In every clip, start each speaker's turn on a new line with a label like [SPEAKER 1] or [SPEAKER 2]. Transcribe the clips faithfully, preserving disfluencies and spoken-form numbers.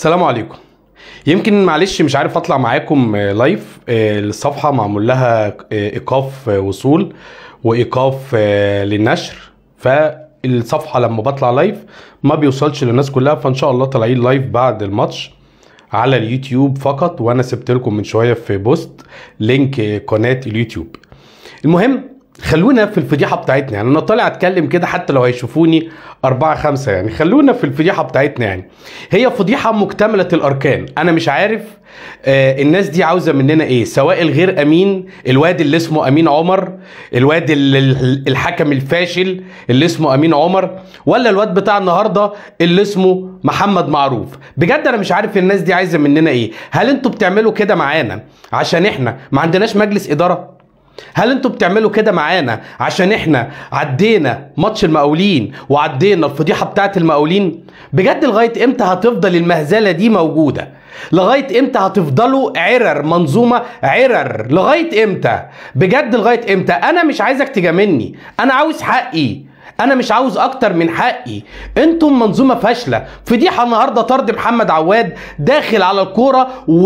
[SPEAKER 1] السلام عليكم. يمكن معلش مش عارف اطلع معاكم لايف. الصفحه معمول لها ايقاف وصول وايقاف للنشر، فالصفحه لما بطلع لايف ما بيوصلش للناس كلها، فان شاء الله طالعين لايف بعد الماتش على اليوتيوب فقط، وانا سبت لكم من شويه في بوست لينك قناه اليوتيوب. المهم خلونا في الفضيحه بتاعتنا، يعني انا طالع اتكلم كده حتى لو هيشوفوني أربعة خمسة، يعني خلونا في الفضيحه بتاعتنا. يعني هي فضيحه مكتمله الاركان. انا مش عارف آه الناس دي عاوزه مننا ايه، سواء الغير امين الواد اللي اسمه امين عمر، الواد الحكم الفاشل اللي اسمه امين عمر، ولا الواد بتاع النهارده اللي اسمه محمد معروف. بجد انا مش عارف الناس دي عايزه مننا ايه. هل انتوا بتعملوا كده معانا عشان احنا ما عندناش مجلس اداره؟ هل انتوا بتعملوا كده معانا عشان احنا عدينا ماتش المقاولين وعدينا الفضيحه بتاعت المقاولين؟ بجد لغايه امتى هتفضل المهزله دي موجوده؟ لغايه امتى هتفضلوا عرر، منظومه عرر؟ لغايه امتى؟ بجد لغايه امتى؟ انا مش عايزك تجاملني، انا عاوز حقي، انا مش عاوز اكتر من حقي. انتم منظومه فاشله. فضيحه النهارده طرد محمد عواد داخل على الكوره،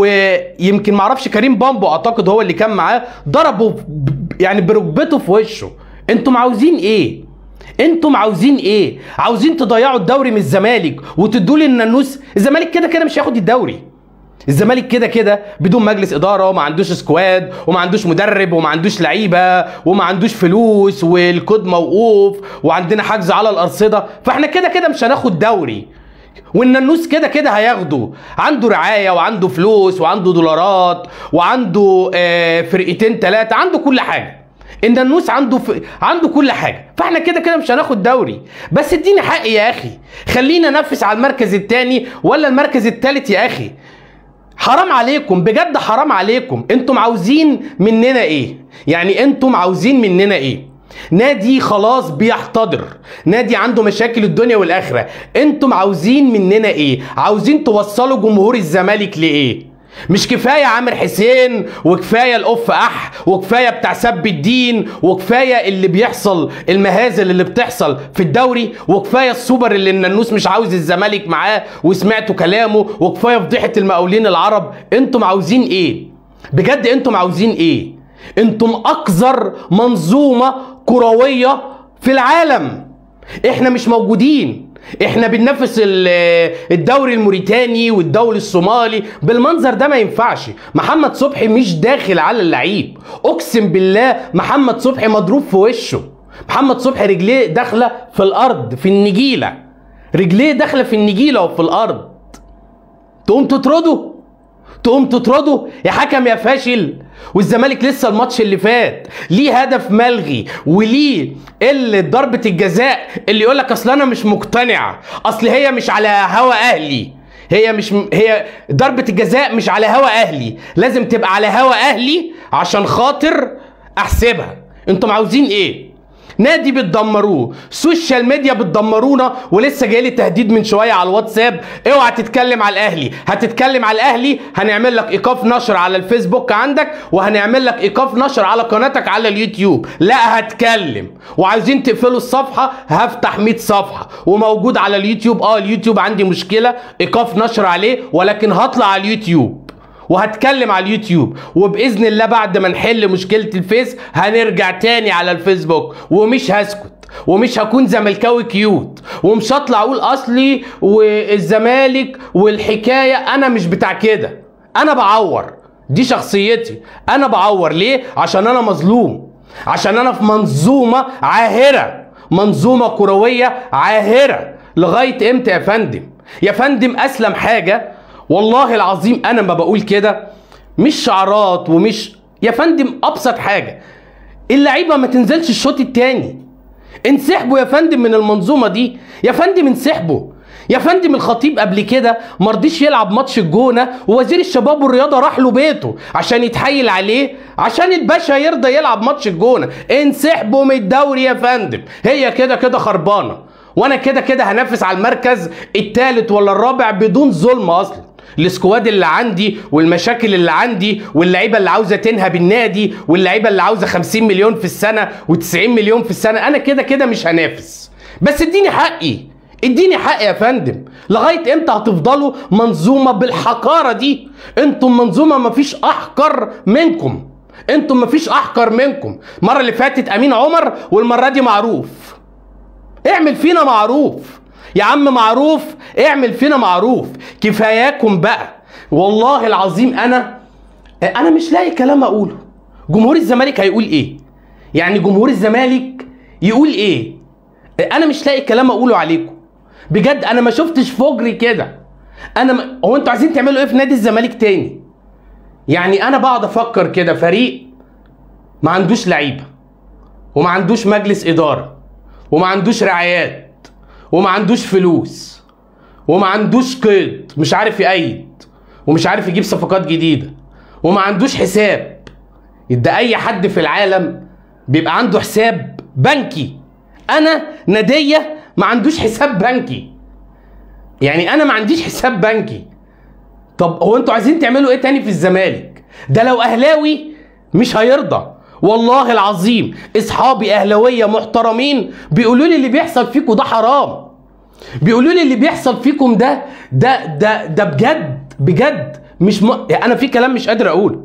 [SPEAKER 1] ويمكن معرفش كريم بامبو اعتقد هو اللي كان معاه، ضربه يعني بركبته في وشه. انتم عاوزين ايه؟ انتم عاوزين ايه؟ عاوزين تضيعوا الدوري من الزمالك وتدوا لي النانوس؟ الزمالك كده كده مش هياخد الدوري. الزمالك كده كده بدون مجلس اداره، وما عندوش سكواد، وما عندوش مدرب، وما عندوش لعيبه، وما عندوش فلوس، والكود موقوف، وعندنا حجز على الارصده، فاحنا كده كده مش هناخد دوري. والنانوس كده كده هياخده، عنده رعايه وعنده فلوس وعنده دولارات وعنده آه فرقتين ثلاثه، عنده كل حاجه. النانوس عنده ف... عنده كل حاجه، فاحنا كده كده مش هناخد دوري. بس اديني حقي يا اخي، خلينا ننافس على المركز الثاني ولا المركز الثالث يا اخي. حرام عليكم بجد، حرام عليكم. انتم عاوزين مننا ايه؟ يعني انتم عاوزين مننا ايه؟ نادي خلاص بيحتضر، نادي عنده مشاكل الدنيا والاخره. انتم عاوزين مننا ايه؟ عاوزين توصلوا جمهور الزمالك لايه؟ مش كفايه عامر حسين، وكفايه القف اح، وكفايه بتاع سب الدين، وكفايه اللي بيحصل، المهازل اللي بتحصل في الدوري، وكفايه السوبر اللي النانوس مش عاوز الزمالك معاه وسمعتوا كلامه، وكفايه فضيحه المقاولين العرب. انتم عاوزين ايه؟ بجد انتم عاوزين ايه؟ انتم اقذر منظومه كرويه في العالم. احنا مش موجودين، احنا بننافس الدوري الموريتاني والدوري الصومالي. بالمنظر ده ما ينفعش. محمد صبحي مش داخل على اللعيب، اقسم بالله محمد صبحي مضروب في وشه. محمد صبحي رجليه داخله في الارض، في النجيله، رجليه داخله في النجيله وفي الارض. تقوم تطرده؟ تقوم تطرده يا حكم يا فاشل؟ والزمالك لسه الماتش اللي فات ليه هدف ملغي، وليه اللي ضربه الجزاء اللي يقول لك اصل انا مش مقتنع، اصل هي مش على هوا اهلي، هي مش م... هي ضربه الجزاء مش على هوا اهلي، لازم تبقى على هوا اهلي عشان خاطر احسبها. انتم عاوزين ايه؟ نادي بتدمروه، سوشيال ميديا بتدمرونا، ولسه جاي لي تهديد من شويه على الواتساب، اوعى تتكلم على الاهلي. هتتكلم على الاهلي هنعمل لك ايقاف نشر على الفيسبوك عندك، وهنعمل لك ايقاف نشر على قناتك على اليوتيوب. لا هتكلم. وعايزين تقفلوا الصفحه، هفتح مية صفحه وموجود على اليوتيوب. اه اليوتيوب عندي مشكله، ايقاف نشر عليه، ولكن هطلع على اليوتيوب وهتكلم على اليوتيوب، وباذن الله بعد ما نحل مشكله الفيس هنرجع تاني على الفيسبوك. ومش هسكت، ومش هكون زملكاوي كيوت، ومش هطلع اقول اصلي والزمالك والحكايه. انا مش بتاع كده، انا بعور، دي شخصيتي. انا بعور ليه؟ عشان انا مظلوم، عشان انا في منظومه عاهره، منظومه كرويه عاهره. لغايه امتى يا فندم؟ يا فندم اسلم حاجه والله العظيم انا ما بقول كده، مش شعارات ومش يا فندم، ابسط حاجه اللعيبه ما تنزلش الشوط الثاني. انسحبوا يا فندم من المنظومه دي، يا فندم انسحبوا يا فندم. الخطيب قبل كده ما رضيش يلعب ماتش الجونه، ووزير الشباب والرياضه راح له بيته عشان يتحايل عليه عشان الباشا يرضى يلعب ماتش الجونه. انسحبوا من الدوري يا فندم، هي كده كده خربانه، وانا كده كده هنافس على المركز الثالث ولا الرابع بدون ظلم. اصلا السكواد اللي عندي والمشاكل اللي عندي واللعيبه اللي عاوزه تنهب النادي واللعيبه اللي عاوزه خمسين مليون في السنه وتسعين مليون في السنه، انا كده كده مش هنافس. بس اديني حقي، اديني حقي يا فندم. لغايه امتى هتفضلوا منظومه بالحقاره دي؟ انتم منظومه مفيش احقر منكم، انتم مفيش احقر منكم. المره اللي فاتت امين عمر والمره دي معروف. اعمل فينا معروف يا عم، معروف اعمل فينا معروف. كفاياكم بقى والله العظيم. انا انا مش لاقي كلام اقوله. جمهور الزمالك هيقول ايه؟ يعني جمهور الزمالك يقول ايه؟ انا مش لاقي كلام اقوله عليكم بجد. انا ما شفتش فجر كده. انا م... هو انتوا عايزين تعملوا ايه في نادي الزمالك تاني؟ يعني انا بقعد افكر كده، فريق ما عندوش لعيبه وما عندوش مجلس اداره وما عندوش رعايات وما عندوش فلوس وما عندوش قيد مش عارف يقيد ومش عارف يجيب صفقات جديده وما عندوش حساب. ده اي حد في العالم بيبقى عنده حساب بنكي. انا ناديه ما عندوش حساب بنكي. يعني انا ما عنديش حساب بنكي. طب هو انتوا عايزين تعملوا ايه تاني في الزمالك؟ ده لو اهلاوي مش هيرضى والله العظيم. اصحابي اهلاويه محترمين بيقولوا لي اللي بيحصل فيكم ده حرام. بيقولوا لي اللي بيحصل فيكم ده ده ده ده بجد بجد مش م... يعني انا في كلام مش قادر اقوله.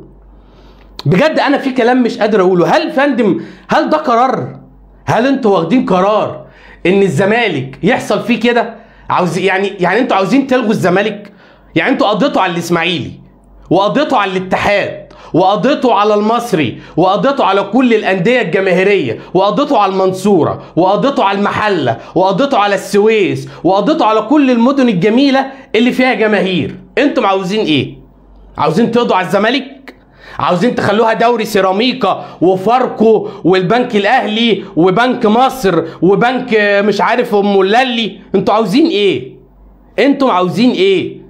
[SPEAKER 1] بجد انا في كلام مش قادر اقوله. هل فندم هل ده قرار؟ هل انتوا واخدين قرار ان الزمالك يحصل فيه كده؟ عاوز يعني يعني انتوا عاوزين تلغوا الزمالك؟ يعني انتوا قضيتوا على الاسماعيلي وقضيتوا على الاتحاد وقضيتوا على المصري وقضيتوا على كل الانديه الجماهيريه وقضيتوا على المنصوره وقضيتوا على المحله وقضيتوا على السويس وقضيتوا على كل المدن الجميله اللي فيها جماهير. انتم عاوزين ايه؟ عاوزين تقضوا على الزمالك؟ عاوزين تخلوها دوري سيراميكا وفاركو والبنك الاهلي وبنك مصر وبنك مش عارف ام اللالي؟ انتوا عاوزين ايه؟ انتم عاوزين ايه؟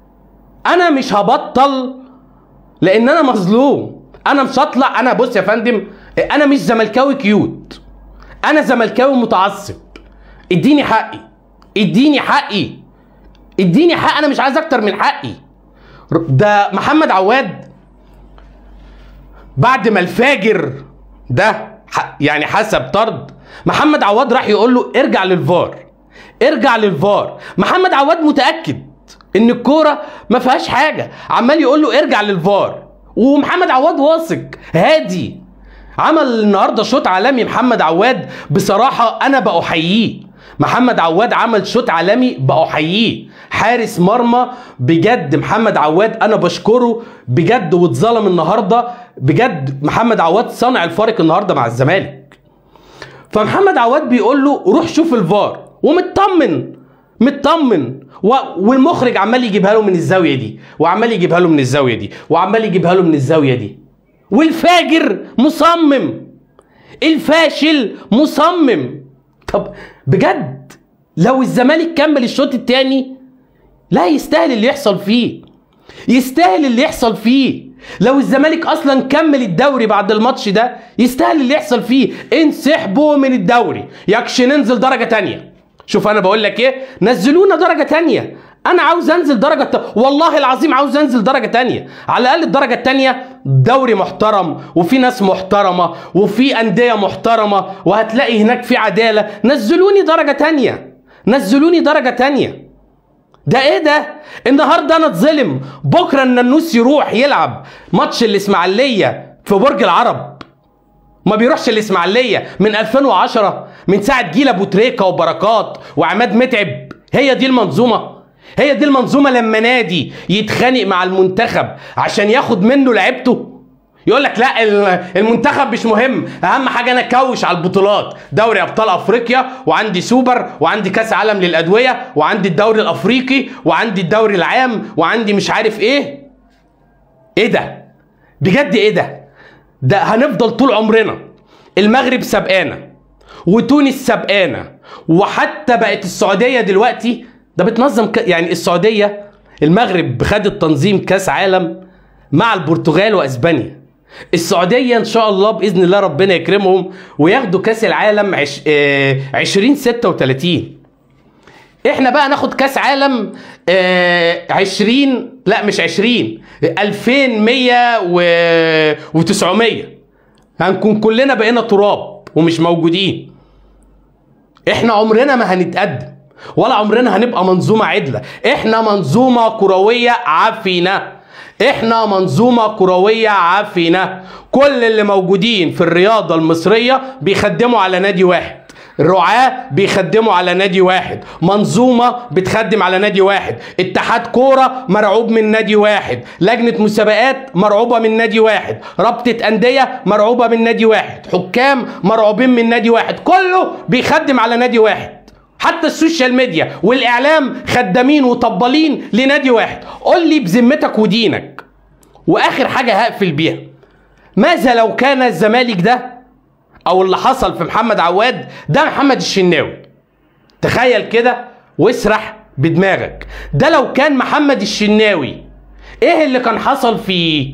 [SPEAKER 1] انا مش هبطل لان انا مظلوم. انا مش هطلع. انا بص يا فندم، انا مش زملكاوي كيوت، انا زملكاوي متعصب. اديني حقي، اديني حقي، اديني حق. انا مش عايز اكتر من حقي. ده محمد عواد بعد ما الفاجر ده يعني حسب طرد، محمد عواد راح يقول له ارجع للفار، ارجع للفار. محمد عواد متاكد ان الكوره ما فيهاش حاجه، عمال يقول له ارجع للفار، ومحمد عواد واثق هادي. عمل النهارده شوط عالمي محمد عواد، بصراحه انا بأحييه. محمد عواد عمل شوط عالمي بأحييه، حارس مرمى بجد. محمد عواد انا بشكره بجد، واتظلم النهارده بجد. محمد عواد صنع الفارق النهارده مع الزمالك. فمحمد عواد بيقول له روح شوف الفار، ومطمن مطمن، والمخرج عمال يجيبها له من الزاويه دي وعمال يجيبها له من الزاويه دي وعمال يجيبها له من الزاويه دي. والفاجر مصمم، الفاشل مصمم. طب بجد لو الزمالك كمل الشوط الثاني لا يستاهل اللي يحصل فيه، يستاهل اللي يحصل فيه. لو الزمالك اصلا كمل الدوري بعد الماتش ده يستاهل اللي يحصل فيه. انسحبوا من الدوري، يكش ننزل درجه تانية. شوف انا بقول لك ايه، نزلونا درجه تانية. انا عاوز انزل درجه ت... والله العظيم عاوز انزل درجه تانية. على الاقل الدرجه التانية دوري محترم وفي ناس محترمه وفي انديه محترمه وهتلاقي هناك في عداله. نزلوني درجه تانية، نزلوني درجه تانية. ده ايه ده؟ النهارده انا اتظلم، بكره النانوس يروح يلعب ماتش الاسماعيليه في برج العرب. ما بيروحش الاسماعيليه من ألفين وعشرة، من ساعه جيل ابو تريكه وبركات وعماد متعب. هي دي المنظومه؟ هي دي المنظومه لما نادي يتخانق مع المنتخب عشان ياخد منه لعيبته؟ يقول لك لا المنتخب مش مهم، اهم حاجه انا اكوش على البطولات، دوري ابطال افريقيا وعندي سوبر وعندي كاس عالم للادويه وعندي الدوري الافريقي وعندي الدوري العام وعندي مش عارف ايه. ايه ده؟ بجد ايه ده؟ ده هنفضل طول عمرنا. المغرب سبقانا وتونس سبقانا، وحتى بقت السعوديه دلوقتي ده بتنظم ك... يعني السعوديه، المغرب خدت تنظيم كاس عالم مع البرتغال واسبانيا. السعوديه ان شاء الله باذن الله ربنا يكرمهم وياخدوا كاس العالم عش... آه... عشرين ستة وتلاتين. احنا بقى ناخد كاس عالم آه... عشرين لا مش عشرين ألفين ومية وتسعمية. هنكون كلنا بقينا تراب ومش موجودين. احنا عمرنا ما هنتقدم، ولا عمرنا هنبقى منظومه عدله. احنا منظومه كرويه عفنه، احنا منظومه كرويه عفنه. كل اللي موجودين في الرياضه المصريه بيخدموا على نادي واحد، الرعاة بيخدموا على نادي واحد، منظومة بتخدم على نادي واحد، اتحاد كورة مرعوب من نادي واحد، لجنة مسابقات مرعوبة من نادي واحد، رابطة أندية مرعوبة من نادي واحد، حكام مرعوبين من نادي واحد، كله بيخدم على نادي واحد. حتى السوشيال ميديا والإعلام خدامين وطبالين لنادي واحد. قول لي بذمتك ودينك، وآخر حاجة هقفل بيها، ماذا لو كان الزمالك ده او اللي حصل في محمد عواد ده محمد الشناوي؟ تخيل كده واسرح بدماغك، ده لو كان محمد الشناوي ايه اللي كان حصل فيه؟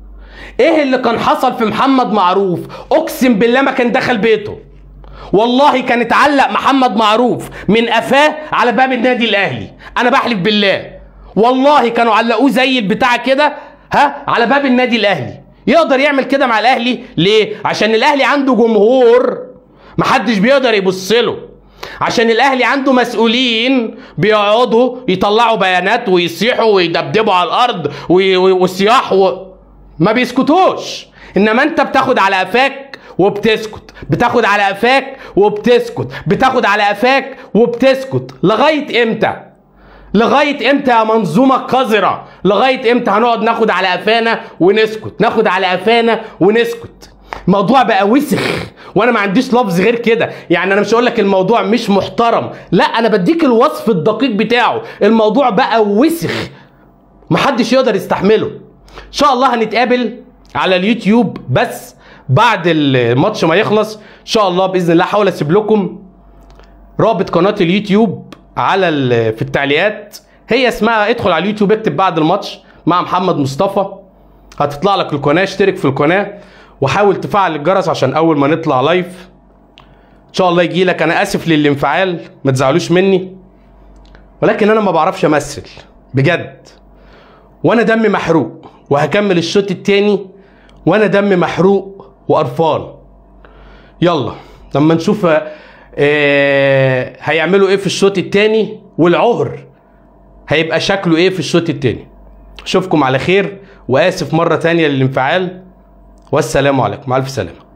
[SPEAKER 1] ايه اللي كان حصل في محمد معروف؟ اقسم بالله ما كان دخل بيته، والله كان اتعلق محمد معروف من قفاه على باب النادي الاهلي، انا بحلف بالله والله كانوا علقوه زي البتاع كده ها على باب النادي الاهلي. يقدر يعمل كده مع الاهلي ليه؟ عشان الاهلي عنده جمهور محدش بيقدر يبص له، عشان الاهلي عنده مسؤولين بيقعدوا يطلعوا بيانات ويصيحوا ويدبدبوا على الارض والصياح و... ما بيسكتوش. انما انت بتاخد على قفاك وبتسكت، بتاخد على قفاك وبتسكت، بتاخد على قفاك وبتسكت. لغايه امتى؟ لغايه امتى يا منظومه قذره؟ لغايه امتى هنقعد ناخد على قفانا ونسكت، ناخد على قفانا ونسكت؟ الموضوع بقى وسخ، وانا ما عنديش لفظ غير كده. يعني انا مش هقول لك الموضوع مش محترم، لا انا بديك الوصف الدقيق بتاعه. الموضوع بقى وسخ محدش يقدر يستحمله. ان شاء الله هنتقابل على اليوتيوب بس بعد الماتش ما يخلص ان شاء الله باذن الله. هحاول اسيب لكم رابط قناه اليوتيوب على في التعليقات، هي اسمها ادخل على اليوتيوب اكتب بعد الماتش مع محمد مصطفى، هتطلع لك القناه. اشترك في القناه وحاول تفعل الجرس عشان اول ما نطلع لايف ان شاء الله يجي لك. انا اسف للانفعال ما تزعلوش مني، ولكن انا ما بعرفش امثل بجد، وانا دمي محروق، وهكمل الشوط التاني وانا دمي محروق وقرفان. يلا لما نشوف آه هيعملوا ايه في الشوط التاني، والعهر هيبقى شكله ايه في الشوط التاني. اشوفكم على خير، واسف مرة تانية للانفعال، والسلام عليكم، مع الف سلامة.